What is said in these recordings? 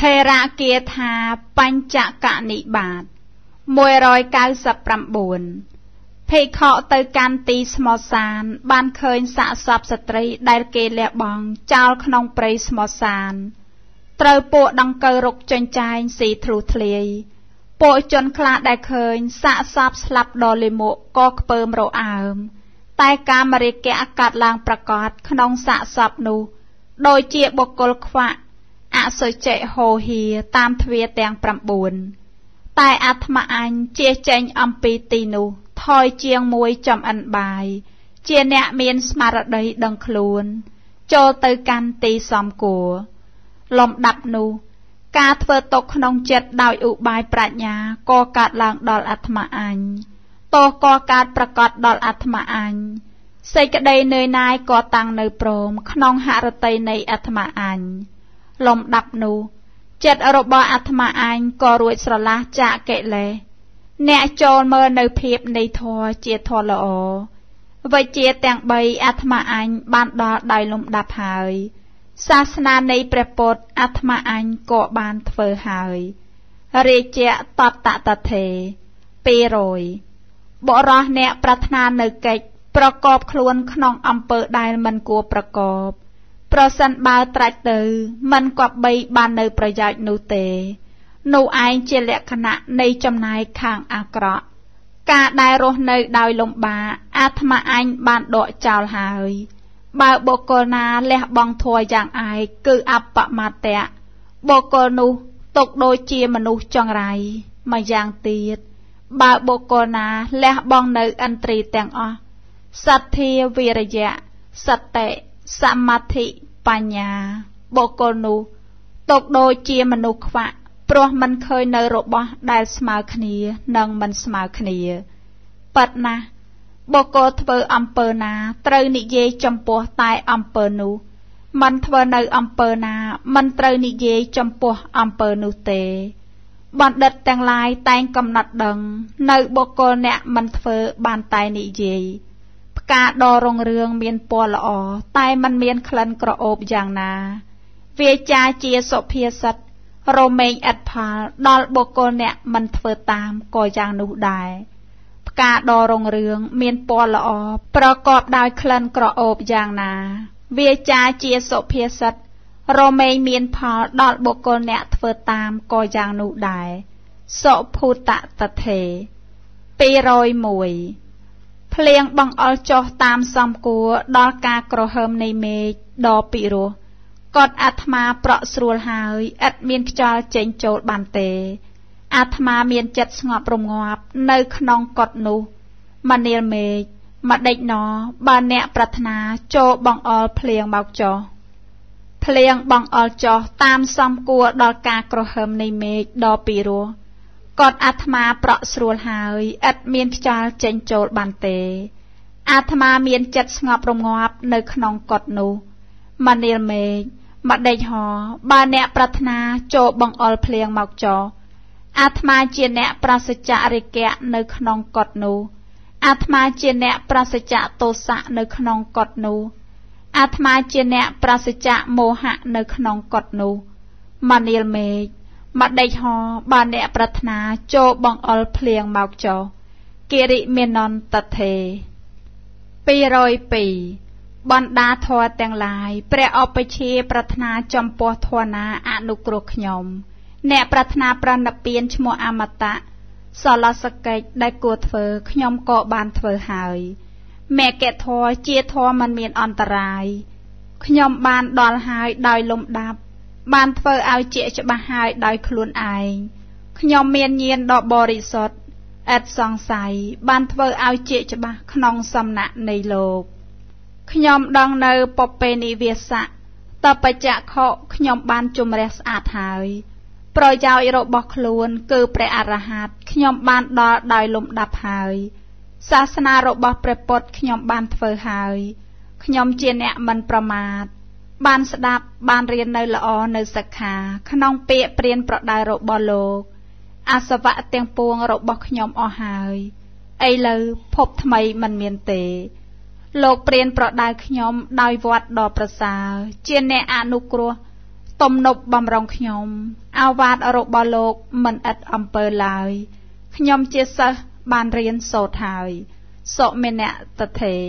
ระเกียธาปัญจกนิบาต199เพคเตยการตีสมสารบ้านเคยสะสอบสตรีได้เกลและบองเจ้าขนองปรีสมสารเตยปวดังเกรกจนใจสีทรูทะเลปวจนคลาได้เคยสะสอบสลับดอลิโมก็เปิมโรอามแต่การมาเรแกอากาศลางประกอบขนองสะสอบนูโดยเจียบกลควะอาศัยเจโฮฮีตามทเวียแตงปรำบุญแต่อาตมาอันเจียเจงอัมปีตีนูทอยเจียงมวยจำอันบายเจียเนเมียนสมาร์ดดังคลูนโจเตยกันตีสอมกัวลมดับนูกาเทวตกขนองเจ็ดดาวอุบายปรัชญาก่อการลางดอลอาตมาอันโตก่อการประกอบดอลอาตมาอันใส่กระไดเนยนายก่อตังเนยโปรมขนองหารเตยในอาตมาอันลมดับนูเจ็ดอรบอาตมาอันก่อรวยสละจะเกะเลเนโจเมื่อเนยเพียบในทอเจียทอละอไว้เจียแตงใบอาตมาอันบ้านดอได้ลมดับหายศาสนาในประปดอาตมาอันก่อบานเฟอหายเรเจตอตตะเทเปโรยบรอเนปรัตนาเนเกจประกอบคลวนขนองอำเภอได้มันกัวประกอบเพราะสันบาตรัสเตอมันกว่าใบบานเนประหยัดนูเตนูไอเจเลขณะในจำนายข้างอากระกาได้รถเนยดาวลมบาอาตมาอันบานดอกเจ้าหายบาโบโกนาและบองทัวอย่างไอคืออัปปะมาเตะโบโกนูตกโดยเจียมนุษย์จังไรมาอย่างตีดบาโบโกนาและบองเนยอันตรีแตงอสัตเทวิริยะสัตเตสมาธิปัญญาโบโกนูตกโดยเจียมนุษย์ขวะเพราะมันเคยเนรบได้สมาคณีนังมันสมาคณีปัดนะโบโกทเวออัมเปอร์นาเตรนิเยจำปัวตายอัมเปอร์นูมันทเวเนออัมเปอร์นามันเตรนิเยจำปัวอัมเปอร์นูเตบันดัดแตงลายแตงกำนัดดังในโบโกเนะมันทเวบานตายนิเยกาดอรงเรืองเมียนปอละอตายมันเมียนคลันกระโอบอย่างนาเวจาเจียโสเพียสัตโรเมงอัดพาดอลโบโกเนะมันทเวตามก่ออย่างนูได้กาดอรงเรืองเมียนปอละอประกอบดาวคลันกระโอบอย่างนาเวจาเจียโสเพียสัตโรเมงเมียนพาดอลโบโกเนะทเวตามก่ออย่างนูได้โสภูตะตะเทปีรอยมวยเพลียงบังอลจอตามซอมกัวดอลกากระเฮิมในเมฆดอปิโรกอดอาตมาเปราะสรวลหายอัดเมียนจอเจงโจดบันเตอาตมาเมียนจัดสงบรมงอบในขนองกอดนูมาเนลเมฆมาเด็กนอบานเนะปรารถนาโจบังอลเพลียงเบาจอเพลียงบังอลจอตามซอมกัวดอลกากระเฮิมในเมฆดอปิโรกอดอาตมาเปราะสรวลหายอัดเมียนจอเจงโจดบันเตอาตมาเมียนจัดสงบรมงอบในขนองกอดนูมาเนลเมฆมาได้หอบาเนะปรารถนาโจบังอลเพลียงเมาจออาตมาเจเนะปราศจากอริแกะในขนองกอดนูอาตมาเจเนะปราศจากโตสะในขนองกอดนูอาตมาเจเนะปราศจากโมหะในขนองกอดนูมาเนลเมฆมาได้หอบาเนะปรารถนาโจบังอลเพลียงเมาจอกิริเมนอนตะเทปีรอยปีบรรดาทอแตงลายเปรอไปเชปรารถนาจำปวทวนาอนุกรขยมแนปรารถนาปรนเปียนชโมอมตะสลสเกตได้กวดเฟอขยมเกาะบานเฟอหายแม่แกะทอเจียทอมันเมียนอันตรายขยมบานดอลหายดอยลมดับบานเฟอเอาเจียจะบาหายดอยคลุนไอขยมเมียนเยียนดอกบริสดแอดสองใสบานเฟอเอาเจียจะบาขนองสำนักในโลกขยมดังเนอปเปนิเวสะต่อไปจะเคาะขยมบานจุมเรสอาหายโปรยยาวอิโรบอกคลูนคือเปรอรหัตขยมบานดอดอยลมดับหายศาสนาโรบอกเปรปดขยมบานเฟอหายขยมเจเนะมันประมาทบานสดับบานเรียนในละอในสขาขนองเปียเปลี่ยนประดายโรบอโลกอาสวะเตียงปวงโรบอกขยมอหายไอเลยพบทำไมมันเมียนเตโลกเปลี่ยนประดายขยมดอยวัดดอประสาเจเนะอนุกรัวตมนบบำรองขยมអាវ៉ាតរបស់លោកមិនឥតអំពើឡើយខ្ញុំជាសិស្សបានរៀនសូត្រហើយសុមេនតថេ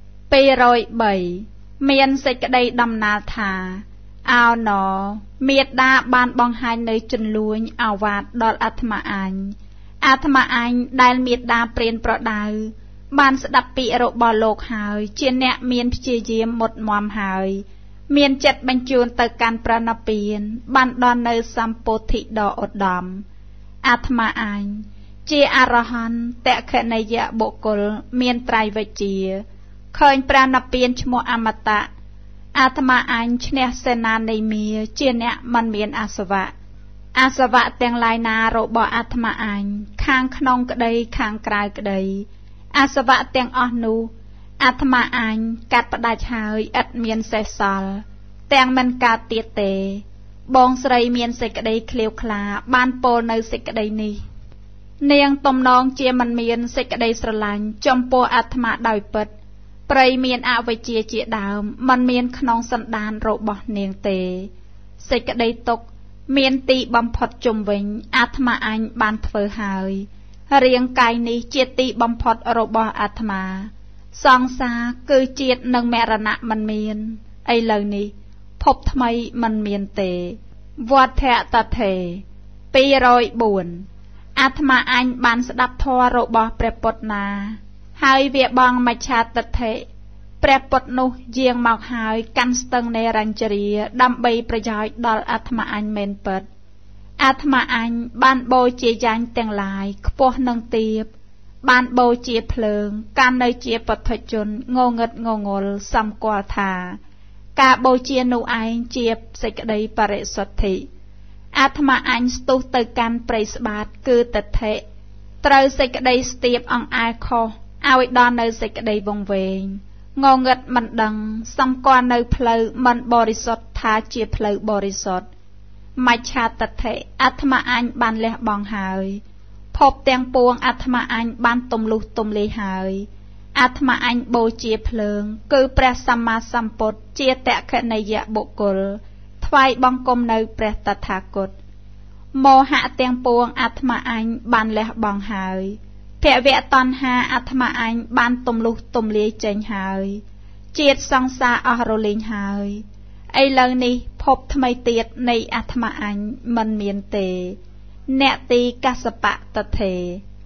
203មានសេចក្តីដំណាលថាអោណមេត្តាបានបង្ហាញនៅជំនួញអាវ៉ាតដល់អាត្មាអញដែលមេត្តាព្រានប្រដៅបានស្ដាប់ពាក្យរបស់លោកហើយជាអ្នកមានព្យាយាមមុតមមហើយមានចិត្តបញ្ជូនទៅកាន់ព្រះនិព្វានបានដល់នៅសម្ពោធិដ៏ឧត្តមអាត្មាអញជាអរហន្តតក្ខណីយបុគ្គលមានត្រៃវិជ្ជាឃើញព្រះនិព្វានឈ្មោះអមតៈអាត្មាអញឈ្នះសេនានៃមាជាអ្នកមិនមានអាសវៈទាំងឡាយណារបស់អាត្មាអញខាងក្នុងក្តីខាងក្រៅក្តីអាសវៈទាំងអស់នោះអាត្មាអញកាត់ផ្ដាច់ហើយឥតមានសេសសល់ទាំងមិនកើតទៀតទេបងស្រីមានសេចក្តីឃ្លាវខ្លាបានពោលនៅសេចក្តីនេះនាងទំនងជាមិនមានសេចក្តីស្រឡាញ់ចំពោះអាត្មាដោយពិតព្រៃមានអវិជ្ជាជាដើមមិនមានក្នុងសន្តានរបស់នាងទេសេចក្តីទុក្ខមានទីបំផុតជុំវិញអាត្មាអញបានធ្វើហើយរាងកាយនេះជាទីបំផុតរបស់អាត្មាសង្សារគឺជាតិនិងមរណៈមិនមានឥឡូវនេះភពថ្មីមិនមានទេវត្ថតថេ204អាត្មាអញបានស្ដាប់ធម៌របស់ព្រះពុទ្ធណាហើយវាបងមច្ឆាទិដ្ឋិព្រះពុទ្ធនោះយាងមកហើយកាន់ស្ទឹងនៃរញ្ជរាដើម្បីប្រយោជន៍ដល់អាត្មាអញមែនពិតអាត្មាអញបានបូជាយ៉ាញ់ទាំងឡាយខ្ពស់នឹងទាបបានបូជាភ្លើងកាន់នៅជាពុទ្ធជនងងឹតងងល់សម្គាល់ថាការបូជានោះឯងជាសេចក្តីបរិសុទ្ធិអាត្មាអញស្ទុះទៅកាន់ព្រៃស្បាតគឺទិដ្ឋិត្រូវសេចក្តីស្ទាបអង្អែលខុសឲ្យដល់នៅសេចក្តីវង្វេងងងឹតមិនដឹងសម្គាល់នៅផ្លូវមិនបរិសុទ្ធថាជាផ្លូវបរិសុទ្ធមច្ឆាទិដ្ឋិអាត្មាអញបានលះបង់ហើយភពទាំងពួងអាត្មាអញបានទំលុះទំលាយហើយអាត្មាអញបូជាភ្លើងគឺព្រះសម្មាសម្ពុទ្ធជាតក្ខណីយបុគ្គលថ្វាយបង្គំនៅព្រះតថាគតមោហៈទាំងពួងអាត្មាអញបានលះបង់ហើយភវៈតណ្ហាអាត្មាអញបានទំលុះទំលាយចេញហើយជាតិសង្សារអស់រលែងហើយឥឡូវនេះភពថ្មីទៀតនៃអាត្មាអញមិនមានទេអ្នកទីកសបៈតថេ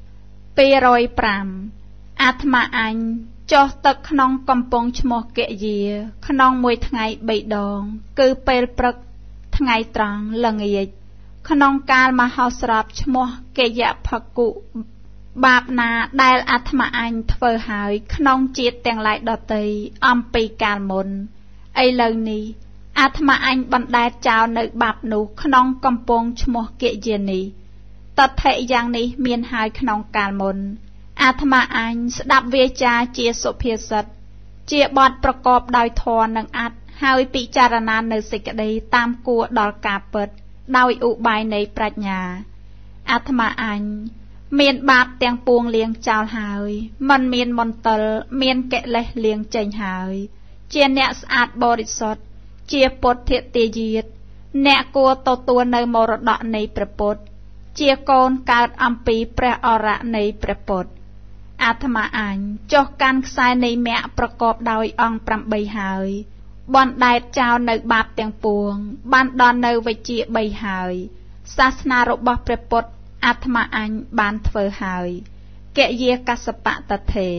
205អាត្មាអញចុះទឹកក្នុងកំពង់ឈ្មោះគយាក្នុងមួយថ្ងៃ3ដងគឺពេលព្រឹកថ្ងៃត្រង់ល្ងាចក្នុងកាលមហោស្រពឈ្មោះកយភគុបាបណាដែលអាត្មាអញធ្វើហើយក្នុងជាតិទាំងឡាយដទៃអំពីកាលមុនឥឡូវនេះអាត្មាអញបណ្ដែតចោលនៅបាបនោះក្នុងកំពង់ឈ្មោះគយានេះតថេយ៉ាងនេះមានហើយក្នុងកាលមុនអាត្មាអញស្ដាប់វាចាជាសុភាសិតជាបទប្រកបដោយធម៌និងអត្ថហើយពិចារណានៅសេចក្តីតាមគួរដល់ការពិតដោយឧបាយនៃប្រាជ្ញាអាត្មាអញមានបាបទាំងពួងលាងចោលហើយមិនមានមន្ទិលមានកិលេសលាងចេញហើយជាអ្នកស្អាតបរិសុទ្ធជាពុទ្ធទាយាទអ្នកគួរទទួលនៅមរតកនៃព្រះពុទ្ធជាកូនកើតអំពីព្រះអរៈនៃព្រះពុទ្ធអាត្មាអញចុះកាន់ខ្សែនៃមគ្គប្រកបដោយអង្គ8ហើយបណ្ដែតចោលនៅបាបទាំងពួងបានដល់នៅវិជ្ជា3ហើយសាសនារបស់ព្រះពុទ្ធអាត្មាអញបានធ្វើហើយកយាកសបៈតថេ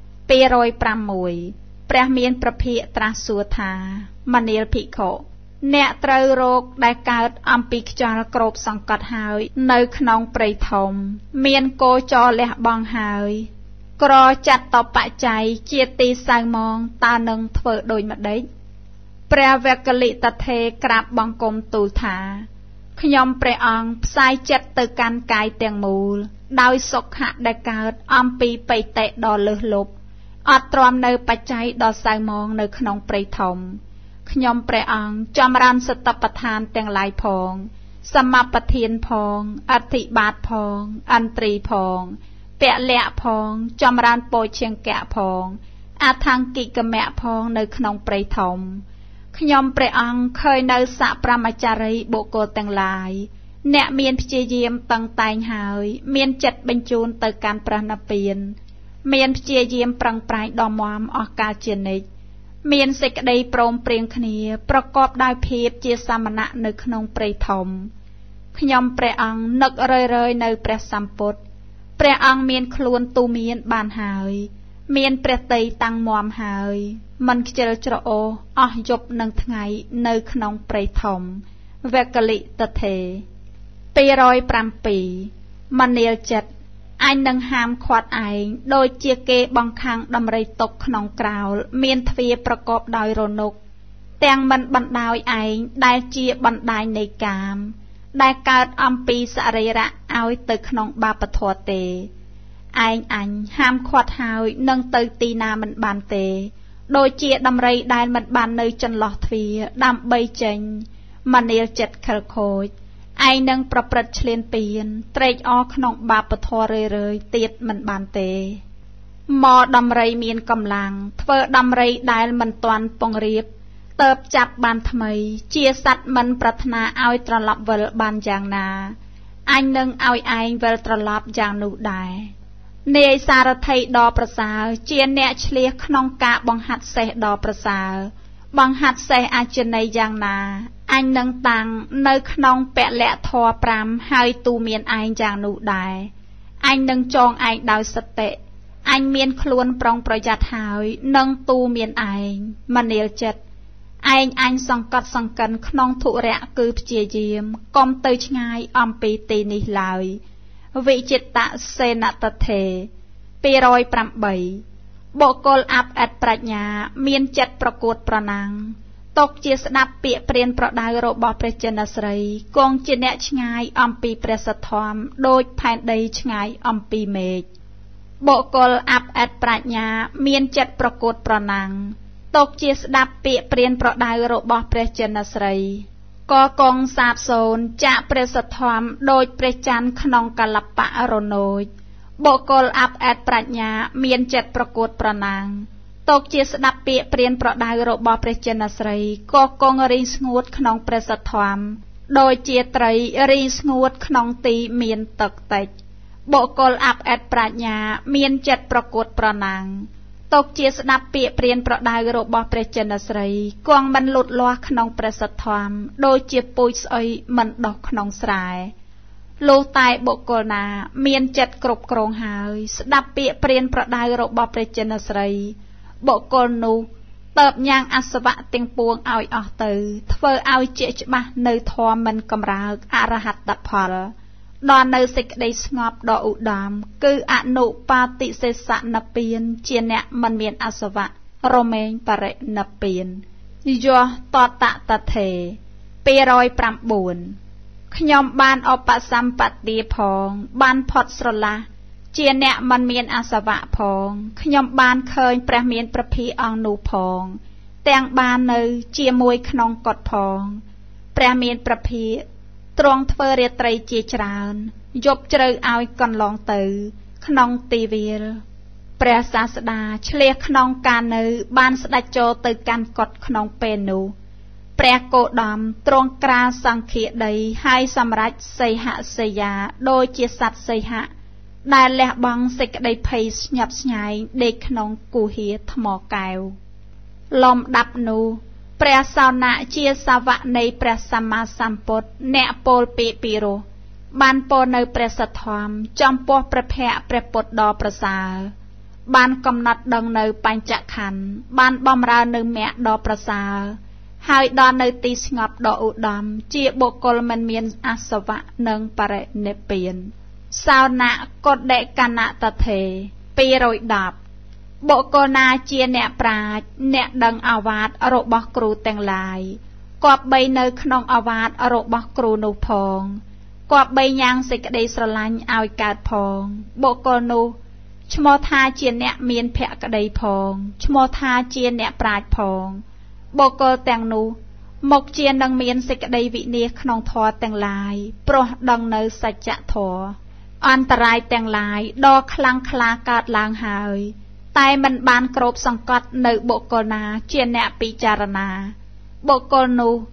206ព្រះមានប្រភិក្ខត្រាស់សួរថាមនាលភិក្ខុអ្នកត្រូវរោគដែលកើតអំពីខ្យល់គ្របសង្កត់ហើយនៅក្នុងព្រៃធំមានគោចរលះបង់ហើយក្រចាត់តបច្ច័យជាទីសៅមងតើនឹងធ្វើដូចម្ដេចព្រះវគ្គလိតថេក្រាបបង្គំទូលថាខ្ញុំព្រះអង្គផ្សាយចិត្តទៅកាន់កាយទាំងមូលដោយសុខៈដែលកើតអំពីបិតិដ៏លើសលប់អត់ទ្រាំនៅបច្ច័យដ៏សៅមងនៅក្នុងព្រៃធំខ្ញុំព្រះអង្គចម្រើនសតបដ្ឋានទាំងឡាយផងសមបធានផងអធិបាតផងអន្ត្រីផងពលៈផងចម្រើនពោឈង្គៈផងអថង្គិកមៈផងនៅក្នុងព្រៃធំខ្ញុំព្រះអង្គឃើញនៅសប្រមចារីបុគ្គលទាំងឡាយអ្នកមានព្យាយាមតឹងតែងហើយមានចិត្តបញ្ជូនទៅកាន់ព្រះនិព្វានមានព្យាយាមប្រឹងប្រែងដ៏មាំអស់កលជានិច្ចមានសេចក្តីព្រមព្រៀងគ្នាប្រកបដោយភាពជាសាមណៈនៅក្នុងព្រៃធំខ្ញុំព្រះអង្គនឹករឿយៗនៅព្រះសម្ពុទ្ធព្រះអង្គមានខ្លួនទូមានបានហើយមានព្រះតីតាំងមាំហើយមិនខ្ជិលច្រអូសអស់យប់និងថ្ងៃនៅក្នុងព្រៃធំវគ្គលិតថេ207មនាលចិត្តអញនឹងហាមឃាត់ឯងដូចជាគេបង្ខាំងដំរីទុកក្នុងក្រោលមានទ្វារប្រកបដោយរនុកទាំងមិនបណ្ដោយឯងដែលជាបណ្ដាញនៃកាមដែលកើតអំពីសរីរៈឲ្យទៅក្នុងបាបធម៌ទេឯងអញហាមឃាត់ហើយនឹងទៅទីណាមិនបានទេដូចជាដំរីដែលមិនបាននៅចន្លោះទ្វារដើម្បីចេញមនាលចិត្តខិលខូចឯងនឹងប្រព្រឹត្តឈ្លានពានត្រេកអរក្នុងបាបធម៌រឿយៗទៀតមិនបានទេមកដំរីមានកម្លាំងធ្វើដំរីដែលមិនទាន់ពង្រៀបតើបចាប់បានថ្មីជាសត្វមិនប្រាថ្នាឲ្យត្រឡប់វិលបានយ៉ាងណាអញនឹងឲ្យឯងវិលត្រឡប់យ៉ាងនោះដែរនាយសារថីដ៏ប្រសើរជាអ្នកឆ្លៀសក្នុងការបង្ហាត់សេះដ៏ប្រសើរបង្ហាត់សេះអចិន្ន័យយ៉ាងណាអញនឹងតាំងនៅក្នុងពលៈធម៌5ហើយទូមានឯងយ៉ាងនោះដែរអញនឹងចងឯងដោយសតិអញមានខ្លួនប្រុងប្រយ័ត្នហើយនឹងទូមានឯងមនាលចិត្តឯងអញសង្កត់សង្កិនក្នុងធុរៈគឺព្យាយាមកុំទៅឆ្ងាយអំពីទីនេះឡើយវិចិត្តសេនតថេ208បុគ្គលអាប់អិតប្រាជ្ញាមានចិត្តប្រកួតប្រណាំងតកជាស្ដាប់ពាក្យព្រានប្រដៅរបស់ព្រះចិនស្រីគង់ជាអ្នកឆ្ងាយអំពីព្រះសទ្ធម្មដូចផែនដីឆ្ងាយអំពីមេឃបុគ្គលអាប់អិតប្រាជ្ញាមានចិត្តប្រកួតប្រណាំងតកជាស្ដាប់ពាក្យព្រានប្រដៅរបស់ព្រះចិនស្រីក៏កងសាបសូន្យចាក់ព្រះសទ្ធម្មដោយព្រះច័ន្ទក្នុងកលបៈរណូចបុគ្គលអាប់អិតប្រាជ្ញាមានចិត្តប្រកួតប្រណាំងតកជាស្ដាប់ពាក្យព្រានប្រដៅរបស់ព្រះចិនស្រីក៏កងរីងស្ងួតក្នុងព្រះសទ្ធម្មដោយជាត្រីរីងស្ងួតក្នុងទីមានទឹកតិចបុគ្គលអាប់អិតប្រាជ្ញាមានចិត្តប្រកួតប្រណាំងតកជាស្ដាប់ពាក្យព្រានប្រដៅរបស់ព្រះចិនស្រីគង់មិនលូតលាស់ក្នុងព្រះសទ្ធម្មដូចជាពូជស្អុយមិនដុះក្នុងស្រែលុះតែបុគ្គលណាមានចិត្តគ្រប់គ្រងហើយស្ដាប់ពាក្យព្រានប្រដៅរបស់ព្រះចិនស្រីបុគ្គលនោះតើបញ៉ាំងអសវៈទាំងពួងឲ្យអស់ទៅធ្វើឲ្យជាច្បាស់នៅធម៌មិនកម្រើកអរហត្តផលដល់នៅសេចក្តីស្ងប់ដ៏ឧត្តមគឺអនុបាទិសេសនិព្វានជាអ្នកមិនមានអសវៈរមែងបរិនិព្វានយោតតតថេ209ខ្ញុំបានឧបសម្បទាផងបានផុតស្រឡះជាអ្នកមិនមានអសវៈផងខ្ញុំបានឃើញព្រះមានព្រះភិអង្គនោះផងទាំងបាននៅជាមួយក្នុងកុដិផងព្រះមានព្រះភិទ្រង់ធ្វើរាត្រីជាច្រើនយប់ជ្រៅឲ្យកន្លងទៅក្នុងទីវាលព្រះសាស្តាឆ្លៀសក្នុងការនៅបានស្ដេចចូលទៅកាន់កុដិក្នុងពេលនោះព្រះគោតមទ្រង់ក្រាលសង្ឃាដីហើយសម្រេចសីហសយាដូចជាសត្វសីហៈដែលលះបង់សេចក្តីភ័យស្ញប់ស្ញែងដេកក្នុងគុហាថ្មកែវលំដាប់នោះព្រះសោណៈជាសាវកនៃព្រះសម្មាសម្ពុទ្ធអ្នកពោលពាក្យពីរោះបានពោលនៅព្រះសទ្ធម្មចំពោះព្រះភ័ក្ត្រព្រះពុទ្ធដ៏ប្រសើរបានកំណត់ដឹងនៅបញ្ចក្ខន្ធបានបម្រើនៅមគ្គដ៏ប្រសើរហើយដល់នៅទីស្ងប់ដ៏ឧត្តមជាបុគ្គលមិនមានអសវៈនិងបរិនិព្វានសោណៈកុដិកណតថេ210បុគ្គលណាជាអ្នកប្រាជ្ញអ្នកដឹងអាវាតរបស់គ្រូទាំងឡាយគប្បីនៅក្នុងអាវាតរបស់គ្រូនោះផងគប្បីញ៉ាំងសេចក្តីស្រឡាញ់ឲ្យកើតផងបុគ្គលនោះឈ្មោះថាជាអ្នកមានភក្តីផងឈ្មោះថាជាអ្នកប្រាជ្ញផងបុគ្គលទាំងនោះមុខជានឹងមានសេចក្តីវិនាសក្នុងធម៌ទាំងឡាយព្រោះដឹងនៅសច្ចធម៌អន្តរាយទាំងឡាយដ៏ខ្លាំងក្លាកើតឡើងហើយតែមិនបានគ្របសង្កត់នៅបុគ្គលណាជាអ្នកពិចារណាបុគ្គលនោះ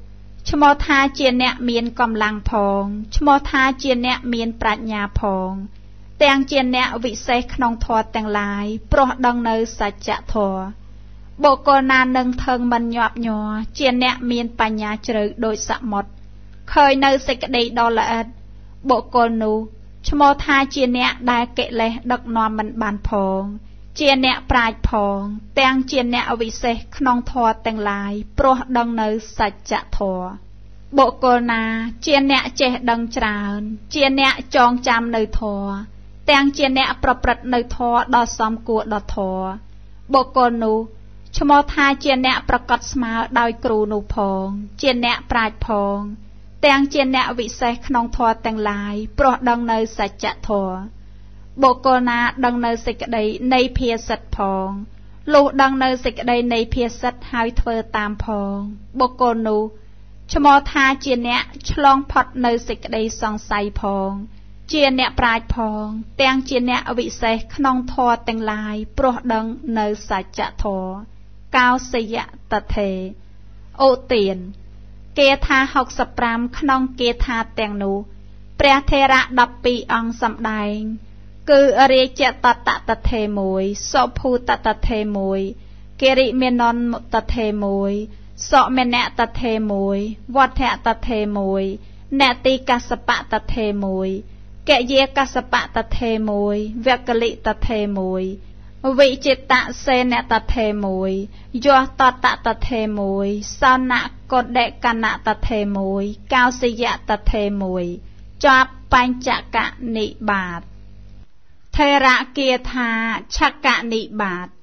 ឈ្មោះថាជាអ្នកមានកម្លាំងផងឈ្មោះថាជាអ្នកមានប្រាជ្ញាផងទាំងជាអ្នកវិសេសក្នុងធម៌ទាំងឡាយព្រោះដឹងនៅសច្ចធម៌បុគ្គលណានឹងថឹងមិនញាប់ញ័រជាអ្នកមានបញ្ញាជ្រៅដូចសមុទ្រឃើញនៅសេចក្តីដ៏ល្អិតបុគ្គលនោះឈ្មោះថាជាអ្នកដែលកិលេសដឹកនាំមិនបានផងជាអ្នកប្រាជ្ញផងទាំងជាអ្នកវិសេសក្នុងធម៌ទាំងឡាយព្រោះដឹងនៅសច្ចធម៌បុគ្គលណាជាអ្នកចេះដឹងច្រើនជាអ្នកចងចាំនៅធម៌ទាំងជាអ្នកប្រព្រឹត្តនៅធម៌ដ៏សមគួរដល់ធម៌បុគ្គលនោះឈ្មោះថាជាអ្នកប្រកាសស្មើដោយគ្រូនោះផងជាអ្នកប្រាជ្ញផងទាំងជាអ្នកវិសេសក្នុងធម៌ទាំងឡាយព្រោះដឹងនៅសច្ចធម៌បុគ្គលណាដឹងនៅសេចក្តីនៃភាសិតផងលុះដឹងនៅសេចក្តីនៃភាសិតហើយធ្វើតាមផងបុគ្គលនោះឈ្មោះថាជាអ្នកឆ្លងផុតនៅសេចក្តីសង្ស័យផងជាអ្នកប្រាជ្ញផងទាំងជាអ្នកវិសេសក្នុងធម៌ទាំងឡាយព្រោះដឹងនៅសច្ចធម៌កោសយតថេអូទានគាថា65ក្នុងគាថាទាំងនោះព្រះថេរៈ12អង្គសម្ដែងគឺរាជតតតថេ1សុភូតតថេ1គិរិមេននតថេ1សមេនតថេ1វត្ថតថេ1នតិកសបតថេ1កយាកសបតថេ1វកលិតថេ1វិចិតសេនតថេ1យោតតតថេ1សនកដេកណតថេ1កោសយតថេ1ជាប់បញ្ចកនិបាតថេរគាថាឆកនិបាត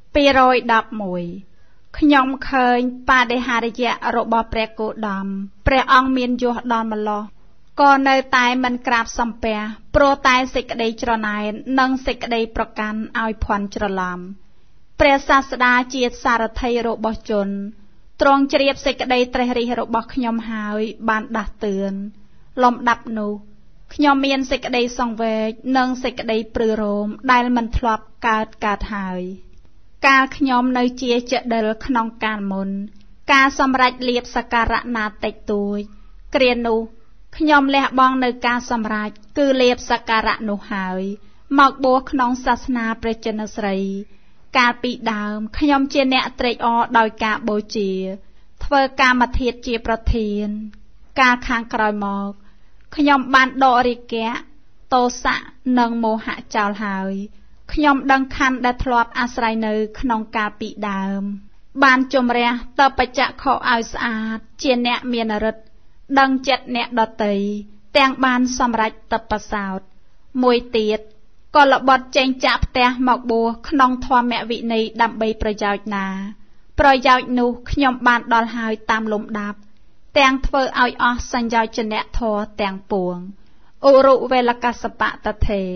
211ខ្ញុំឃើញបដិហរិយៈរបស់ព្រះគោតមព្រះអង្គមានយសដល់ម្ល៉េះក៏នៅតែមិនក្រាបសំពះព្រោះតែសេចក្តីច្រណែននិងសេចក្តីប្រកាន់ឲ្យភ័ន្តច្រឡំព្រះសាស្តាជាសារថីរបស់ជនទ្រង់ជ្រាបសេចក្តីត្រេះរិះរបស់ខ្ញុំហើយបានដាស់តឿនលំដាប់នោះខ្ញុំមានសេចក្តីសង្វេគនិងសេចក្តីព្រឺរោមដែលមិនធ្លាប់កើតហើយកាលខ្ញុំនៅជាចដិលក្នុងកាលមុនការសម្រេចលៀបសក្ការៈណាតិចតួចគ្រានោះខ្ញុំលះបង់នៅការសម្រេចគឺលៀបសក្ការៈនោះហើយមកបួសក្នុងសាសនាព្រះចិនស្រីកាលពីដើមខ្ញុំជាអ្នកត្រេកអរដោយការបូជាធ្វើកាមធាតុជាប្រធានកាលខាងក្រោយមកខ្ញុំបានដករាគៈទោសៈនិងមោហៈចោលហើយខ្ញុំដឹងខណ្ឌដែលធ្លាប់អាស្រ័យនៅក្នុងកាលពីដើមបានជំរះតបច្ចៈខោឲ្យស្អាតជាអ្នកមានឫទ្ធិដឹងចិត្តអ្នកដតីទាំងបានសម្រេចតបសោតមួយទៀតក៏ល្បត់ចេញចាក់ផ្ទះមកបួសក្នុងធម្មវិន័យដើម្បីប្រយោជន៍ណាប្រយោជន៍នោះខ្ញុំបានដល់ហើយតាមលំដាប់ទាំងធ្វើឲ្យអស់សញ្យោជនៈធម៌ទាំងពួងឧរុវេលកសបតថេ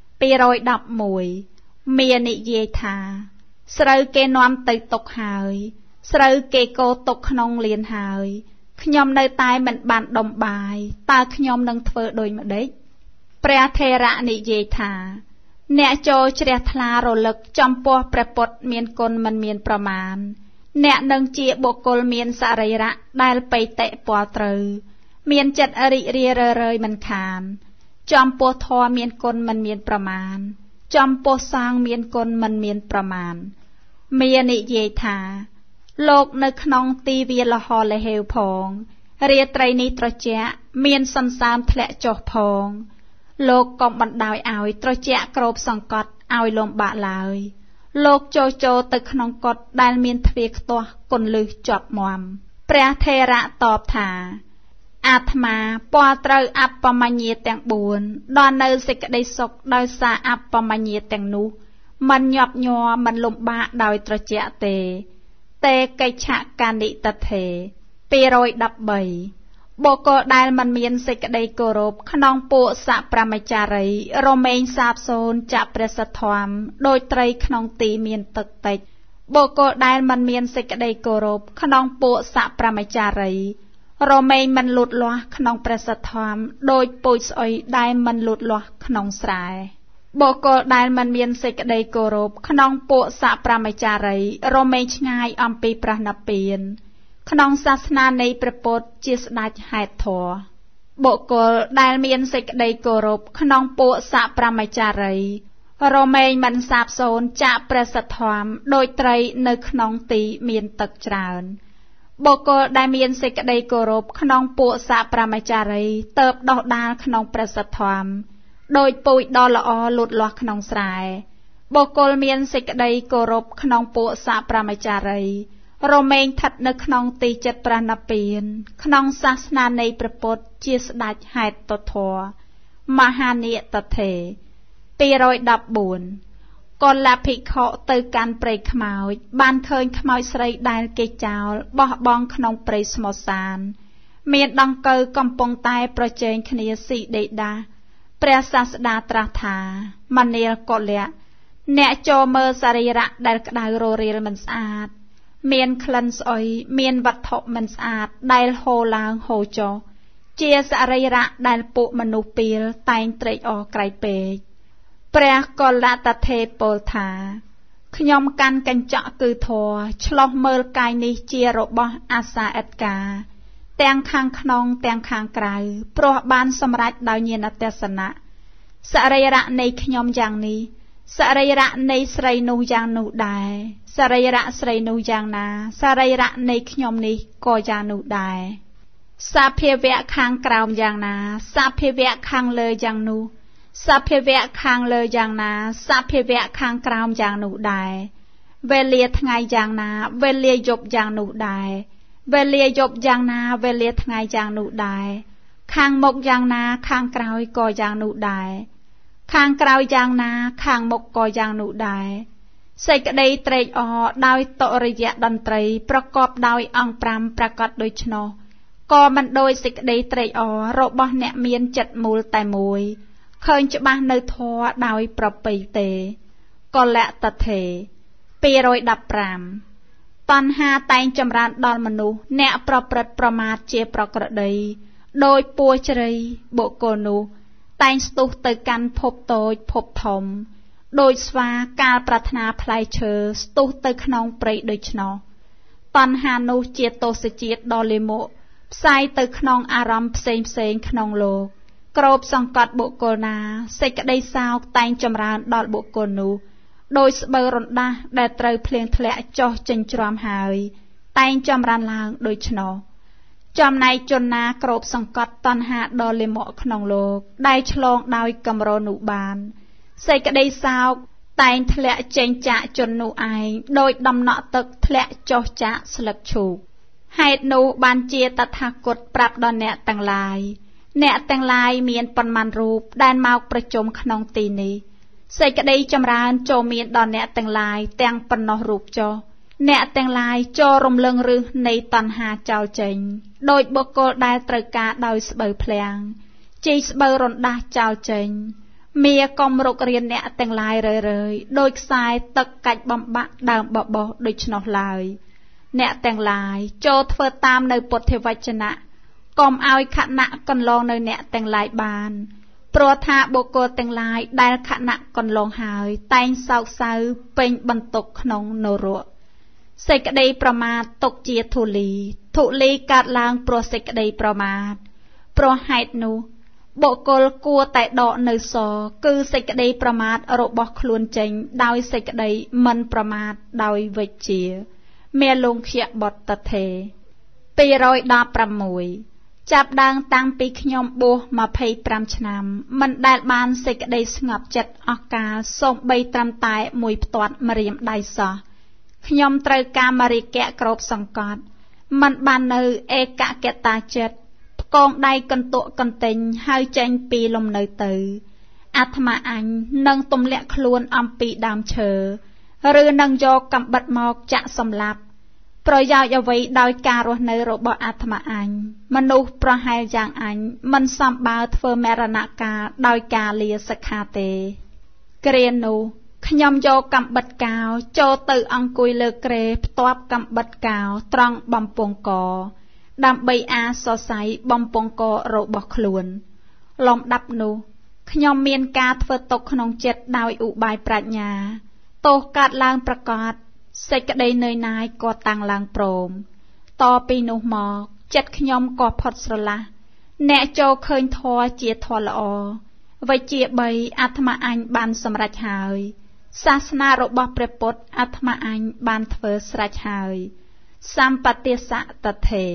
211មាននិយាយថាស្រូវគេនាំទៅទុកហើយស្រូវគេកោទុកក្នុងលានហើយខ្ញុំនៅតែមិនបានដុំបាយតើខ្ញុំនឹងធ្វើដូចម្ដេចព្រះថេរៈនិយាយថាអ្នកចូលជ្រះថ្លារលឹកចំពោះព្រះពុទ្ធមានគុណមិនមានប្រមាណអ្នកនឹងជាបុគ្គលមានសរីរៈដែលបៃតិពណ៌ត្រូវមានចិត្តរីករាយរើយមិនខានចំពោះធម៌មានគុណមិនមានប្រមាណចំពោះសង្ឃមានគុណមិនមានប្រមាណមាននិយាយថាលោកនៅក្នុងទីវាលហោលហេវផងរាត្រីនេះត្រជាក់មានសន្សើមធ្លាក់ចុះផងលោកកុំបណ្ដោយឲ្យត្រជាក់ក្របសង្កត់ឲ្យលំបាកឡើយលោកចូលទៅក្នុងកុដិដែលមានទ្វារខ្ទាស់គន្លឹះជាប់មាំព្រះថេរៈតបថាអាត្មាពាល់ត្រូវអបមញ្ញាទាំង4ដល់នៅសេចក្តីសុខដោយសារអបមញ្ញាទាំងនោះមិនញាប់ញ័រមិនលំបាកដោយត្រជាក់ទេកិច្ឆកានិតថេ213បុគ្គលដែលមិនមានសេចក្តីគោរពក្នុងពួកសប្រមចារីរមែងសាបសូន្យចាក់ព្រះសទ្ធម្មដោយត្រីក្នុងទីមានទឹកតិចបុគ្គលដែលមិនមានសេចក្តីគោរពក្នុងពួកសប្រមចារីរមែងមិនលូតលាស់ក្នុងព្រះសទ្ធម្មដោយពូជស្អុយដែលមិនលូតលាស់ក្នុងស្រែបុគ្គលដែលមិនមានសេចក្តីគោរពក្នុងពួកសប្រមចារីរមែងឆ្ងាយអំពីព្រះនិព្វានក្នុងសាសនានៃព្រះពុទ្ធជាស្ដេចហេតុធម៌បុគ្គលដែលមានសេចក្តីគោរពក្នុងពួកសប្រមចារីរមែងមិនសាបសូន្យចាកព្រះសទ្ធធម៌ដោយត្រីនៅក្នុងទីមានទឹកច្រើនបុគ្គលដែលមានសេចក្តីគោរពក្នុងពួកសប្រមចារីទៅបដោះដាលក្នុងព្រះសទ្ធធម៌ដោយពូជដ៏ល្អលូតលាស់ក្នុងស្រែបុគ្គលមានសេចក្តីគោរពក្នុងពួកសប្រមចារីរមែងស្ថិតនៅក្នុងទីចិត្តព្រះនិព្វានក្នុងសាសនានៃព្រះពុទ្ធជាស្ដេចហេតុធម៌មហានិតថេ214កុលភិក្ខុទៅកាន់ព្រៃខ្មោចបានឃើញខ្មោចស្រីដែលគេចោលបោះបង់ក្នុងព្រៃស្មសានមានដង្កូវកំពុងតែប្រជែងគ្នាស៊ីដេកដាស់ព្រះសាស្តាត្រាស់ថាមនាលកុលៈអ្នកចូលមើលសរីរៈដែលក្តៅររៀលមិនស្អាតមានក្លិនស្អុយមានវត្ថុមិនស្អាតដែលហូរឡើងហូរចុះជាសរីរៈដែលពួកមនុស្សពីលតែងត្រេកអរក្រៃពេកព្រះកុលតថេពោលថាខ្ញុំកាន់កញ្ចក់គឺធម៌ឆ្លោះមើលកាយនេះជារបស់អាសាអិតកាទាំងខាងក្នុងទាំងខាងក្រៅព្រោះបានសម្រេចដោយញាណទស្សនៈសរីរៈនៃខ្ញុំយ៉ាងនេះសរីរៈនៃស្រីនោះយ៉ាងនោះដែរសរីរៈស្រីនោះយ៉ាងណាសរីរៈនៃខ្ញុំនេះក៏យ៉ាងនោះដែរសភាវៈខាងក្រោមយ៉ាងណាសភាវៈខាងលើយ៉ាងនោះសភាវៈខាងលើយ៉ាងណាសភាវៈខាងក្រោមយ៉ាងនោះដែរវេលាថ្ងៃយ៉ាងណាវេលាយប់យ៉ាងនោះដែរវេលាយប់យ៉ាងណាវេលាថ្ងៃយ៉ាងនោះដែរខាងមុខយ៉ាងណាខាងក្រោយក៏យ៉ាងនោះដែរខាងក្រោយយ៉ាងណាខាងមុខក៏យ៉ាងនោះដែរសេចក្តីត្រេកអរដោយតរិយតន្ត្រីប្រកបដោយអង្គ5ប្រកបដូច្នោះក៏មិនដោយសេចក្តីត្រេកអររបស់អ្នកមានចិត្តមូលតែមួយឃើញច្បាស់នៅធម៌ដោយប្រពៃទេកុលតថេ215តណ្ហាតែងចម្រើនដល់មនុស្សអ្នកប្រព្រឹត្តប្រមាថជាប្រក្រតីដោយពួរជ្រៃបុគ្គលនោះតែងស្ទុះទៅកាន់ភពតូចភពធំដោយស្វាកាលប្រាថ្នាផ្លែឈើស្ទុះទៅក្នុងព្រៃដូច្នោះតណ្ហានោះជាទោសជាតិដ៏លាមកផ្សាយទៅក្នុងអារម្មណ៍ផ្សេងក្នុងលោកក្របសង្កត់បុគ្គលណាសេចក្តីសោកតែងចម្រើនដល់បុគ្គលនោះដោយស្បូវរណ្ដាស់ដែលត្រូវភ្លៀងធ្លាក់ចុះចិញ្ច្រាំហើយតែងចម្រើនឡើងដូច្នោះចំណែកជនណាក្របសង្កត់តណ្ហាដ៏លាមកក្នុងលោកដែលឆ្លងដោយកម្រនោះបានសេចក្តីសោកតែងធ្លាក់ចេញចាកជននោះឯងដោយដំណក់ទឹកធ្លាក់ចុះចាកស្លឹកឈូកហេតុនោះបានជាតថាគតប្រាប់ដល់អ្នកទាំងឡាយអ្នកទាំងឡាយមានប៉ុន្មានរូបដែលមកប្រជុំក្នុងទីនេះសេចក្តីចម្រើនចូលមានដល់អ្នកទាំងឡាយទាំងប៉ុណ្ណោះរូបចុះអ្នកទាំងឡាយចូលរំលឹងឫសនៃតណ្ហាចោលចេញដោយបុគ្គលដែលត្រូវការដោយស្បូវភ្លាំងជីស្បូវរណ្ដាស់ចោលចេញមាកុំរុករៀនអ្នកទាំងឡាយរើយដោយខ្សែទឹកកាច់បំបាក់ដើមបបោះដូច្នោះឡើយអ្នកទាំងឡាយចូលធ្វើតាមនៅពុទ្ធវចនៈកុំឲ្យខណៈកន្លងនៅអ្នកទាំងឡាយបានព្រោះថាបុគ្គលទាំងឡាយដែលខណៈកន្លងហើយតែងសោកសៅពេញបន្ទុកក្នុងនរកសេចក្តីប្រមាទទុកជាធូលីកើតឡើងព្រោះសេចក្តីប្រមាទព្រោះហេតុនោះបុគ្គលគួរតែដកនៅសគឺសេចក្តីប្រមាទរបស់ខ្លួនចេញដោយសេចក្តីមិនប្រមាទដោយវិជ្ជាមេលង្ឃយបតថេ216ចាប់ដើមតាំងពីខ្ញុំបួស25ឆ្នាំមិនដែលបានសេចក្តីស្ងប់ចិត្តអស់កាលសូម្បីត្រឹមតែមួយផ្ទាត់ម្រាមដៃសោះខ្ញុំត្រូវការមរិកៈក្របសង្កត់មិនបាននៅឯកកតាចិត្តផ្គងដៃកន្ទក់កន្ទិញហើយចេញពីលំនៅទៅអាត្មាអញនឹងទម្លាក់ខ្លួនអំពីដើមឈើឬនឹងយកកាំបិតមកចាក់សម្លាប់ប្រយោជន៍អ្វីដោយការរស់នៅរបស់អាត្មាអញមនុស្សប្រហែលយ៉ាងអញមិនសមបើធ្វើមរណកាលដោយការលាសិក្ខាទេគ្រានោះខ្ញុំយកកាំបិតកោចូលទៅអង្គុយលើគ្រែផ្ទាប់កាំបិតកោត្រង់បំពង់កដើម្បីអាសរស័យបំពង់ករបស់ខ្លួនលំដាប់នោះខ្ញុំមានការធ្វើទុកក្នុងចិត្តដោយឧបាយប្រាជ្ញាទោសកើតឡើងប្រកបសេចក្តីនឿយណាយក៏តាំងឡើងព្រមតពីនោះមកចិត្តខ្ញុំក៏ផុតស្រឡះអ្នកចូលឃើញធម៌ជាធម៌ល្អវិជ្ជា3អាត្មាអញបានសម្រេចហើយសាសនារបស់ព្រះពុទ្ធអាត្មាអញបានធ្វើស្រេចហើយសម្បទាសៈតថេ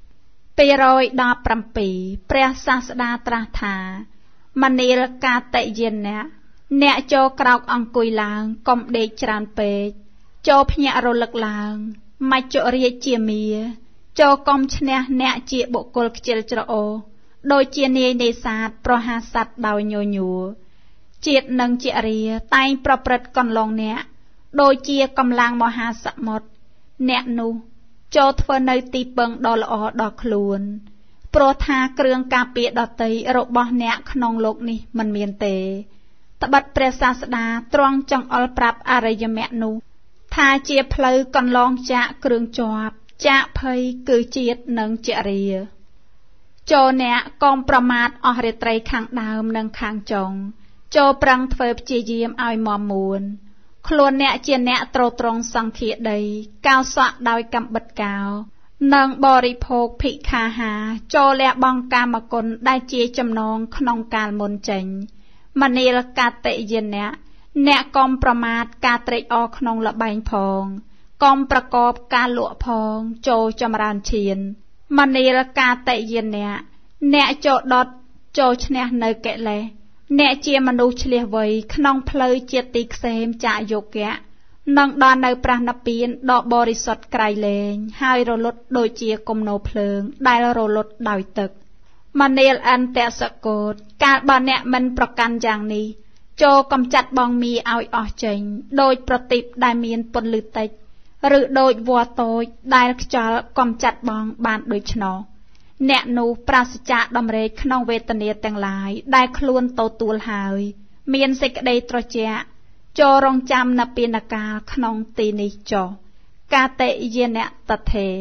217ព្រះសាស្តាត្រាស់ថាមនាលកាតិយនៈអ្នកចូលក្រោកអង្គុយឡើងកុំដេកច្រើនពេកចូលភ្ញាក់រលឹកឡើងមច្ចុរាជជាមាចូលកុំឈ្នះអ្នកជាបុគ្គលខ្ជិលច្រអូសដូចជានាយនេសាទប្រហាសត្វដោយញញួរជាតិនិងជារាតែងប្រព្រឹត្តកន្លងអ្នកដូចជាកម្លាំងមហាសមុទ្រអ្នកនោះចូលធ្វើនៅទីពឹងដ៏ល្អដល់ខ្លួនព្រោះថាគ្រឿងការពារដតីរបស់អ្នកក្នុងโลกនេះមិនមានទេត្បិតព្រះសាស្តាទ្រង់ចង្អុលប្រាប់អរិយមគ្គនោះថាជាផ្លូវកន្លងចាកគ្រឿងជាប់ចាកភ័យគឺជាតិនិងជារាចូលអ្នកកុំប្រមាថអស់រាត្រីខាងដើមនិងខាងចុងចូលប្រឹងធ្វើព្យាយាមឲ្យមាំមួនខ្លួនអ្នកជាអ្នកត្រត្រង់សង្ឃាដីកោសក់ដោយកំបិតកោនិងបរិភោគភិក្ខាហាចូលលះបង់កាមគុណដែលជាចំណងក្នុងកាលមុនចេញមនាលកតិយនៈអ្នកកុំប្រមាថការត្រេកអរក្នុងលបែងផងកុំប្រកបការលក់ផងចូលចម្រើនឈានមនាលកតិយនៈអ្នកចូលដុតចូលឈ្នះនៅកិលេសអ្នកជាមនុស្សឆ្លៀសវៃក្នុងផ្លូវជាទីខ្សែមចាយោគៈនឹងដល់នៅព្រះនិព្វានដ៏បរិសុទ្ធក្រៃលែងហើយរលត់ដូចជាគំនរភ្លើងដែលរលត់ដោយទឹកមនាលអន្តសកោតកាលបើអ្នកមិនប្រកាន់យ៉ាងនេះចូលកំចាត់បងមីឲ្យអស់ចេញដោយប្រទីបដែលមានពន្លឺតិចឬដោយវល្លិតូចដែលខ្យល់កំចាត់បងបានដូច្នោះអ្នកនោះប្រាសចាកដំរេកក្នុងវេទនាទាំងឡាយដែលខ្លួនទទួលហើយមានសេចក្តីត្រជាក់ចូលរងចាំនៅពាណកាលក្នុងទីនេះចុះកាតិយនៈតថេ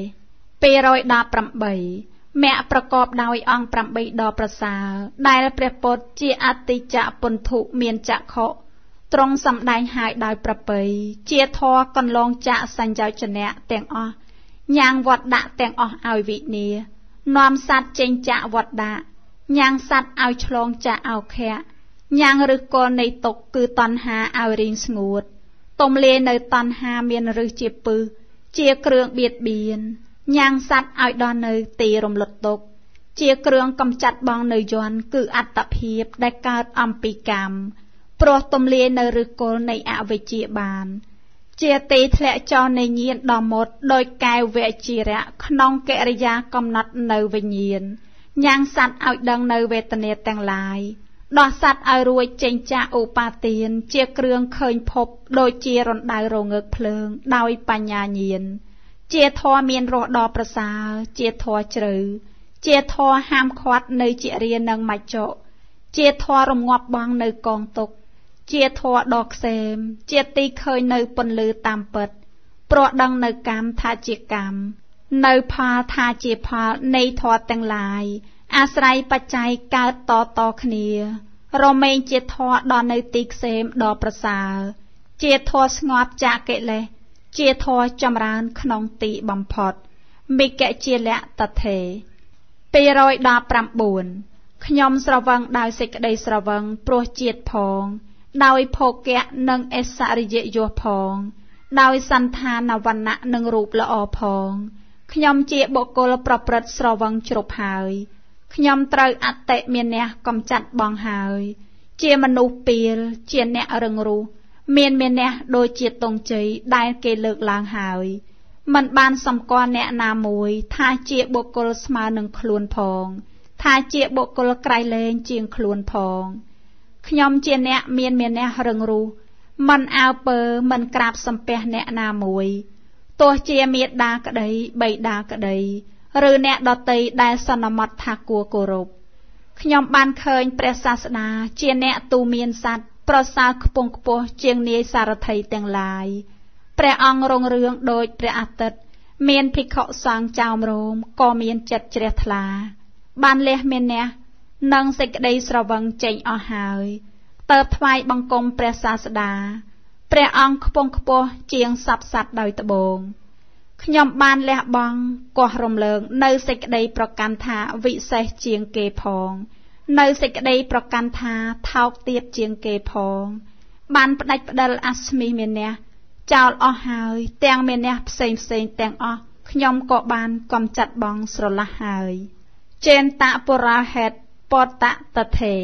218មគ្គប្រកបដោយអង្គ8ដ៏ប្រសើរដែលព្រះពុទ្ធជាអតិចពន្ធុមានចក្ខុទ្រង់សម្ដែងហើយដោយប្រពៃជាធរកន្លងចាកសញ្ញោចនៈទាំងអស់ញ៉ាងវត្តដាក់ទាំងអស់ឲ្យវិនានាំសត្វចេញចាកវត្តដាក់ញ៉ាងសត្វឲ្យឆ្លងចាកអោខៈញ៉ាងឫសគល់នៃទុក្ខគឺតណ្ហាឲ្យរីងស្ងួតទំលាយនៅតណ្ហាមានឫសជាពឹសជាគ្រឿងបៀតបៀនញ៉ាងសត្វឲ្យដល់នៅទីរំលត់ទុក្ខជាគ្រឿងកំចាត់បងនៅយន្តគឺអត្តភាពដែលកើតអំពីកម្មព្រោះទំលាយនៅឫសគល់នៃអវិជ្ជាបានជាទីធ្លាក់ចុះនៃញាណដ៏មុតដោយកែវវជារៈក្នុងកិរិយាកំណត់នៅវិញ្ញាណញ៉ាងសត្វឲ្យដឹងនៅវេទនាទាំងឡាយដោះសត្វឲ្យរួចចេញចាកឧបាទានជាគ្រឿងឃើញភពដូចជារណ្ដៅរងើកភ្លើងដោយបញ្ញាញាណជាធម៌មានរសដ៏ប្រសើរជាធម៌ជ្រៅជាធម៌ហាមឃាត់នៅជារានិងមច្ចុជាធម៌រងាប់បងនៅកងទុក្ខជាធម៌ដ៏ខ្សែមជាទីឃើញនៅពន្លឺតាមពិតព្រោះដឹងនៅកម្មថាជាកម្មនៅផលថាជាផលនៃធម៌ទាំងឡាយអាស្រ័យបច្ច័យកើតតគ្នារមែងជាធម៌ដ៏នៅទីខ្សែមដ៏ប្រសើរជាធម៌ស្ងប់ចាកកិលេសជាធម៌ចម្រើនក្នុងទីបំផុតមិគជាលៈតថេ219ខ្ញុំស្រវឹងដោយសេចក្តីស្រវឹងព្រោះជាតិផងដោយភោគៈនិងអសរិយយសផងដោយសន្តានវណ្ណៈនិងរូបល្អផងខ្ញុំជាបុគ្គលប្រព្រឹត្តស្រវឹងជ្រប់ហើយខ្ញុំត្រូវអតិមានះកំចាត់បងហើយជាមនុស្សពីលជាអ្នករឹងរូសមានមានះដូចជាទងជ័យដែលគេលើកឡើងហើយមិនបានសម្គាល់អ្នកណាមួយថាជាបុគ្គលស្មើនឹងខ្លួនផងថាជាបុគ្គលក្រៃលែងជាងខ្លួនផងខ្ញុំជាអ្នកមានមានះរឹងរូសមិនអើពើមិនក្រាបសំពះអ្នកណាមួយទោះជាមេត្តាក្តីបិតាក្តីឬអ្នកដតីដែលសន្មតថាគួរគោរពខ្ញុំបានឃើញព្រះសាស្តាជាអ្នកទូមានសត្វប្រសើរខ្ពង់ខ្ពស់ជាងនាយសារថីទាំងឡាយព្រះអង្គរុងរឿងដូចព្រះអាទិត្យមានភិក្ខុសង្ឃចោមរោមក៏មានចិត្តជ្រះថ្លាបានលះមានះនិងសេចក្តីស្រវឹងចេញអស់ហើយទើបថ្វាយបង្គំព្រះសាស្តាព្រះអង្គខ្ពង់ខ្ពស់ជាងសព្វសត្វដោយត្បូងខ្ញុំបានលះបង់កោះរំលើងនៅសេចក្តីប្រកាន់ថាវិសេសជាងគេផងនៅសេចក្តីប្រកាន់ថាថោកទាបជាងគេផងបានផ្ដាច់ផ្ដិលអាស្មីមេនះចោលអស់ហើយទាំងមេនះផ្សេងទាំងអស់ខ្ញុំក៏បានកំចាត់បងស្រឡះហើយចេនតពុរាហេតពតតថេ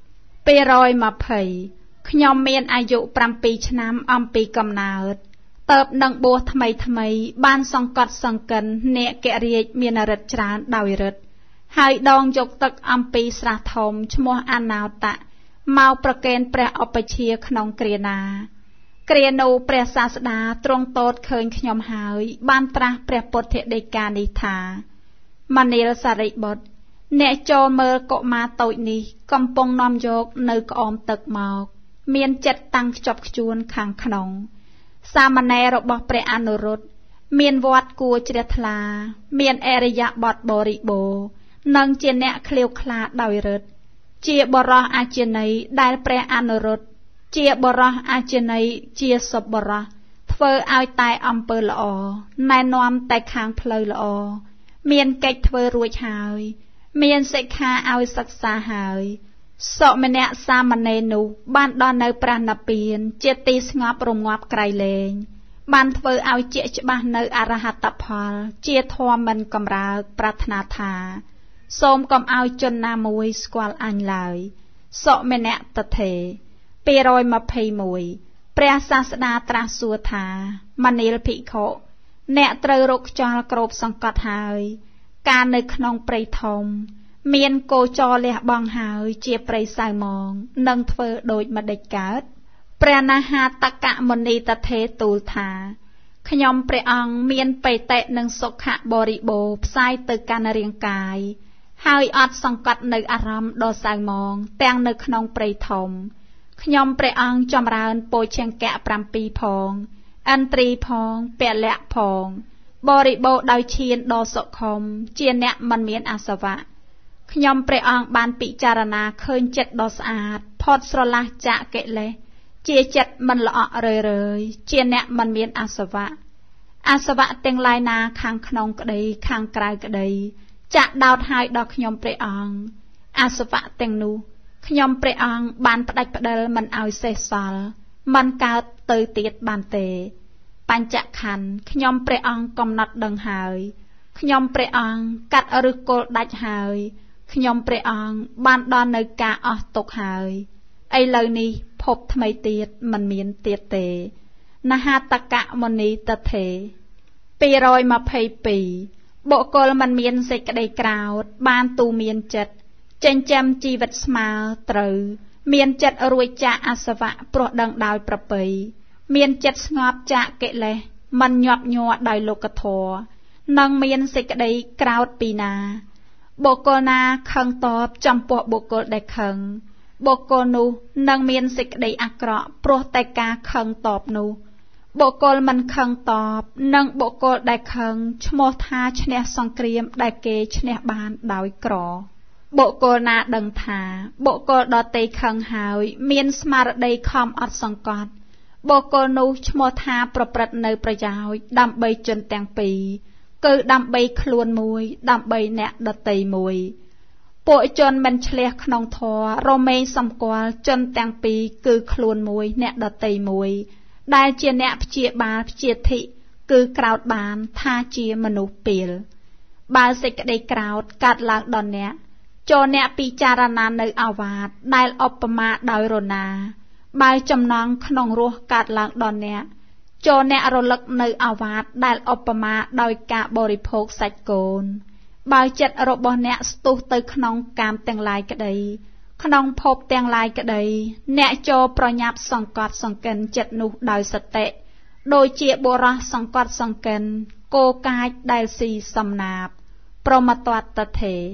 220ខ្ញុំមានអាយុ7ឆ្នាំអំពីកំណើតតើបនឹងបួសថ្មីបានសង្កត់សង្កិននេករាជមានរិទ្ធច្រើនដោយរិទ្ធហើយដងយកទឹកអំពីស្រះធំឈ្មោះអណោតៈមកប្រគេនព្រះឧបជាក្នុងគ្រាណាគ្រានោះព្រះសាស្តាទ្រង់ទតឃើញខ្ញុំហើយបានត្រាស់ព្រះពុទ្ធដីកានេះថាមនាលសារីបុត្រអ្នកចូលមើលកុមារតូចនេះកំពុងនាំយកនៅក្អមទឹកមកមានចិត្តតាំងខ្ជាប់ខ្ជួនខាងក្នុងសាមណេររបស់ព្រះអនុរុទ្ធមានវត្តគួរជ្រះថ្លាមានអរិយបទបរិបូរណ៍និងជាអ្នកឃ្លាវខ្លាដោយឫទ្ធិជាបរោះអាចិន័យដែលព្រះអនុរុទ្ធជាបរោះអាចិន័យជាសពបរោះធ្វើឲ្យតែអំពើល្អណែនាំតែខាងផ្លូវល្អមានកិច្ចធ្វើរួចហើយមានសិក្ខាឲ្យសិក្សាហើយសមណៈសាមណេរនោះបានដល់នៅព្រះនិព្វានជាទីស្ងប់រងាប់ក្រៃលែងបានធ្វើឲ្យជាច្បាស់នៅអរហត្តផលជាធម៌មិនកំរើកប្រាថ្នាថាសូមកុំឲ្យជនណាមួយស្គាល់អញឡើយសមណៈតថេ221ព្រះសាស្តាត្រាស់សួរថាមនាលភិក្ខុអ្នកត្រូវរកខ្យល់គ្របសង្កត់ហើយការនៅក្នុងព្រៃធំមានគោចរលះបង់ហើយជាព្រៃសៅមងនឹងធ្វើដូចម្ដេចកើតព្រះនាហាតកមុនីតថេទូលថាខ្ញុំព្រះអង្គមានបេតិនិងសុខៈបរិបូរណ៍ផ្សាយទៅកាន់រាងកាយហើយអត់សង្កត់នៅអារម្មណ៍ដ៏សៅមងទាំងនៅក្នុងព្រៃធំខ្ញុំព្រះអង្គចម្រើនពោជង្គៈ7ផងឥន្ទ្រីផងពលៈផងបរិបូរណ៍ដោយឈានដ៏សុខុមជាអ្នកមិនមានអាសវៈខ្ញុំព្រះអង្គបានពិចារណាឃើញចិត្តដ៏ស្អាតផុតស្រឡះចាកកិលេសជាចិត្តមិនល្អក់រើយជាអ្នកមិនមានអាសវៈទាំងឡាយណាខាងក្នុងក្តីខាងក្រៅក្តីចាក់ដោតហើយដល់ខ្ញុំព្រះអង្គអាសវៈទាំងនោះខ្ញុំព្រះអង្គបានផ្ដាច់ផ្ដិលមិនឲ្យសេសសល់មិនកើតទៅទៀតបានទេបញ្ចក្ខន្ធខ្ញុំព្រះអង្គកំណត់ដឹងហើយខ្ញុំព្រះអង្គកាត់ឫសគល់ដាច់ហើយខ្ញុំព្រះអង្គបានដល់នៅការអស់ទុក្ខហើយឥឡូវនេះភពថ្មីទៀតមិនមានទៀតទេនហតកមុនីតថេ222បុគ្គលមិនមានសេចក្តីក្រោធបានទូមានចិត្តចិញ្ចឹមជីវិតស្មើត្រូវមានចិត្តរួចចាកអាសវៈព្រោះដឹងដោយប្រពៃមានចិត្តស្ងប់ចាកកិលេសមិនញាប់ញ័រដោយលោកធម៌និងមានសេចក្តីក្រោធពីណាបុគ្គលណាខឹងតបចំពោះបុគ្គលដែលខឹងបុគ្គលនោះនឹងមានសេចក្តីអាក្រក់ព្រោះតែការខឹងតបនោះបុគ្គលមិនខឹងតបនិងបុគ្គលដែលខឹងឈ្មោះថាឈ្នះសង្គ្រាមដែលគេឈ្នះបានដោយក្របុគ្គលណាដឹងថាបុគ្គលដទៃខឹងហើយមានស្មារតីខំអត់សង្កត់បុគ្គលនោះឈ្មោះថាប្រព្រឹត្តនៅប្រយោជន៍ដើម្បីជនទាំងពីរគឺដើម្បីខ្លួនមួយដើម្បីអ្នកដទៃមួយពួកជនមិនឆ្លះក្នុងធម៌រមែងសម្គាល់ជនទាំងពីរគឺខ្លួនមួយអ្នកដទៃមួយដែលជាអ្នកព្យាបាលព្យាធិគឺក្រោតបានថាជាមនុស្សពីលបើសេចក្តីក្រោតកាត់ឡើងដល់អ្នកចូលអ្នកពិចារណានៅអាវាតដែលឧបមាដោយរណាបើចំណងក្នុងរសកាត់ឡើងដល់អ្នកចូលអ្នករលឹកនៅអាវាតដែលឧបមាដោយការបរិភោគសាច់កូនបើចិត្តរបស់អ្នកស្ទុះទៅក្នុងកាមទាំងឡាយក្តីក្នុងភពទាំងឡាយក្តីអ្នកចូលប្រញាប់សង្កត់សង្កិនចិត្តនោះដោយសតិដូចជាបុរសសង្កត់សង្កិនគោកាចដែលស៊ីសំណាបប្រមតតថេ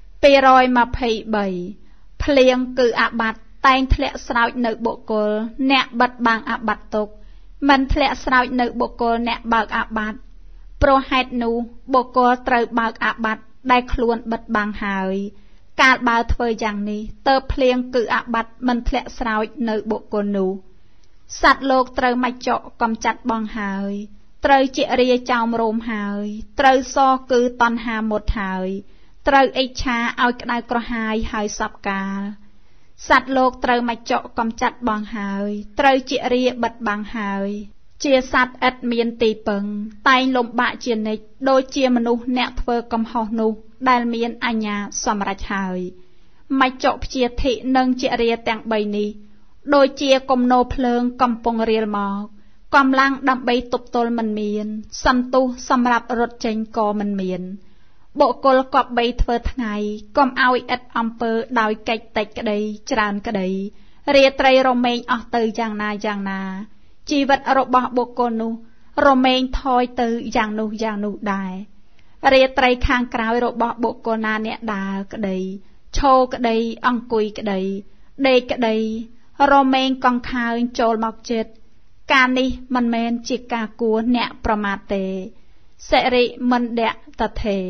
223ភ្លៀងគឺអាបត្តិតែងធ្លាក់ស្រោចនៅបុគ្គលអ្នកបិទបាំងអាបត្តិទុកមិនធ្លាក់ស្រោចនៅបុគ្គលអ្នកបើកអាបត្តិព្រោះហេតុនោះបុគ្គលត្រូវបើកអាបត្តិដែលខ្លួនបិទបាំងហើយកាលបើធ្វើយ៉ាងនេះទើបភ្លៀងគឺអាបត្តិមិនធ្លាក់ស្រោចនៅបុគ្គលនោះសត្វលោកត្រូវមកចកកំចាត់បងហើយត្រូវជារាចោមរោមហើយត្រូវសគឺតណ្ហាមុតហើយត្រូវអិច្ឆាឲ្យក្តៅក្រហាយហើយសពកាលសត្វលោកត្រូវមកចកកំចាត់បងហើយត្រូវជារាបិទបាំងហើយជាសត្វឥតមានទីពឹងតែងលំបាកជានិច្ចដូចជាមនុស្សអ្នកធ្វើកំហុសនោះដែលមានអញ្ញាសម្រេចហើយមកចកព្យាធិនិងជារាទាំង3នេះដូចជាគំនោភ្លើងកំពុងរៀលមកកម្លាំងដើម្បីទប់ទល់មិនមានសន្ទុះសម្រាប់រត់ចេញក៏មិនមានបុគ្គលគប្បីធ្វើថ្ងៃកុំឲ្យឥតអំពើដោយកិច្ចតិចក្តីច្រើនក្តីរាត្រីរមែងអស់ទៅយ៉ាងណាជីវិតរបស់បុគ្គលនោះរមែងថយទៅយ៉ាងនោះដែររាត្រីខាងក្រោយរបស់បុគ្គលណាអ្នកដើរក្តីឈរក្តីអង្គុយក្តីដេកក្តីរមែងកង្ខើញចូលមកចិត្តការនេះមិនមែនជាការគួរអ្នកប្រមាទទេសិរិមណ្ឌតថេ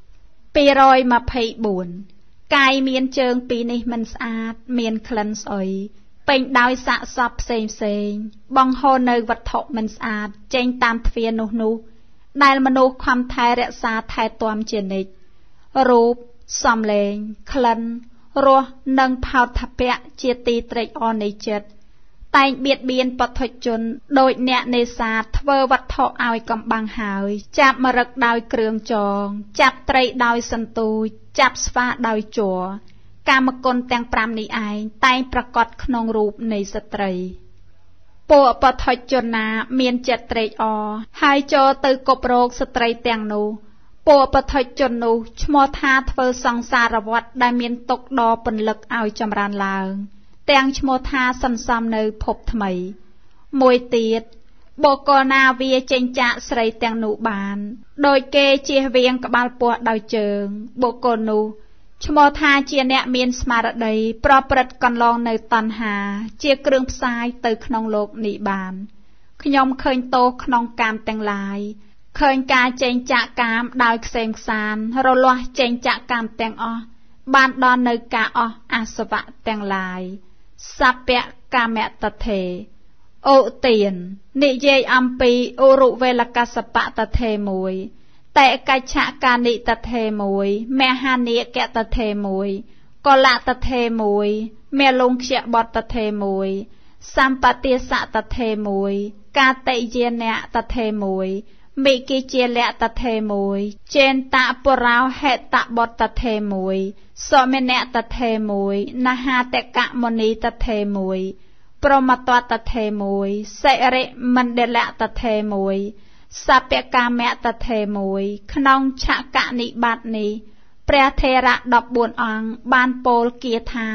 224កាយមានជើងពីរនេះមិនស្អាតមានក្លិនស្អុយពេញដោយសាកសពផ្សេងបង្ហូរនៅវត្ថុមិនស្អាតចេញតាមទ្វារនោះដែលមនុស្សខំថែរក្សាថែទាំជានិច្ចរូបសំឡេងក្លិនរសនិងផោថភៈជាទីត្រេកអរនៃចិត្តតែងបៀតបៀនពុទ្ធជនដោយអ្នកនេសាទធ្វើវត្ថុឲ្យកំបាំងហើយចាប់មរឹកដោយគ្រឿងចងចាប់ត្រីដោយសន្ទូចចាប់ស្វាដោយជ័រកាមគុណទាំង5នេះឯងតែងប្រកបក្នុងរូបនៃស្ត្រីពួកពុទ្ធជនណាមានចិត្តត្រេកអរហើយចូលទៅគប់រោគស្ត្រីទាំងនោះពួកពុទ្ធជននោះឈ្មោះថាធ្វើសង្សារវដ្តដែលមានទុក្ខដ៏ពន្លឹកឲ្យចម្រើនឡើងទាំងឈ្មោះថាសន្សំនៅភពថ្មីមួយទៀតបុគ្គលណាវាចេញចាកស្រីទាំងនោះបានដោយគេជៀសវាងក្បាលពោះដោយជើងបុគ្គលនោះឈ្មោះថាជាអ្នកមានស្មារតីប្រព្រឹត្តកន្លងនៅតណ្ហាជាគ្រឿងផ្សាយទៅក្នុងលោកនេះបានខ្ញុំឃើញទោសក្នុងកាមទាំងឡាយឃើញការចេញចាកកាមដោយខ្សែមខ្សានរលាស់ចេញចាកកាមទាំងអស់បានដល់នៅការអស់អាសវៈទាំងឡាយសពៈកាមតថេអូទាននិយាយអំពីឧរុវេលកសបតថេមួយតេកច្ឆកានិតថេមួយមហានិកតថេមួយកលតថេមួយមេលងខ្យបតថេមួយសម្បទាសតថេមួយកាតិយានៈតថេមួយមិគិជាលៈតថេមួយចេនតពរោហេតបតថេមួយសមេនៈតថេមួយនហាតកមនីតថេមួយប្រមតតថេមួយសិរិមណ្ឌលតថេមួយសពកាមតថេមួយក្នុងឆកនិបាតនេះព្រះថេរៈ14អង្គបានពោលគាថា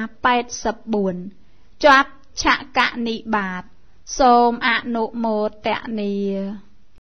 84ជាប់ឆកនិបាតសូមអនុមោទនា